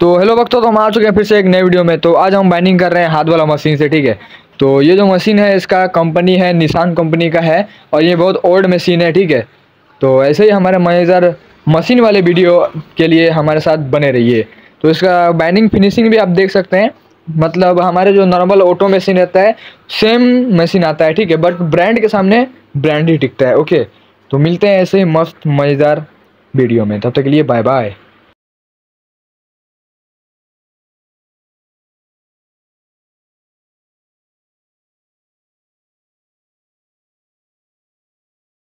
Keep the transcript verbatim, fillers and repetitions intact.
तो हेलो भक्तों, तो हम आ चुके हैं फिर से एक नए वीडियो में। तो आज हम बाइंडिंग कर रहे हैं हाथ वाला मशीन से, ठीक है। तो ये जो मशीन है इसका कंपनी है निशान कंपनी का है और ये बहुत ओल्ड मशीन है, ठीक है। तो ऐसे ही हमारे मज़ेदार मशीन वाले वीडियो के लिए हमारे साथ बने रहिए। तो इसका बाइंडिंग फिनिशिंग भी आप देख सकते हैं, मतलब हमारे जो नॉर्मल ऑटो मशीन रहता है सेम मशीन आता है, ठीक है। बट ब्रांड के सामने ब्रांड ही टिकता है। ओके, तो मिलते हैं ऐसे ही मस्त मज़ेदार वीडियो में, तब तक के लिए बाय बाय।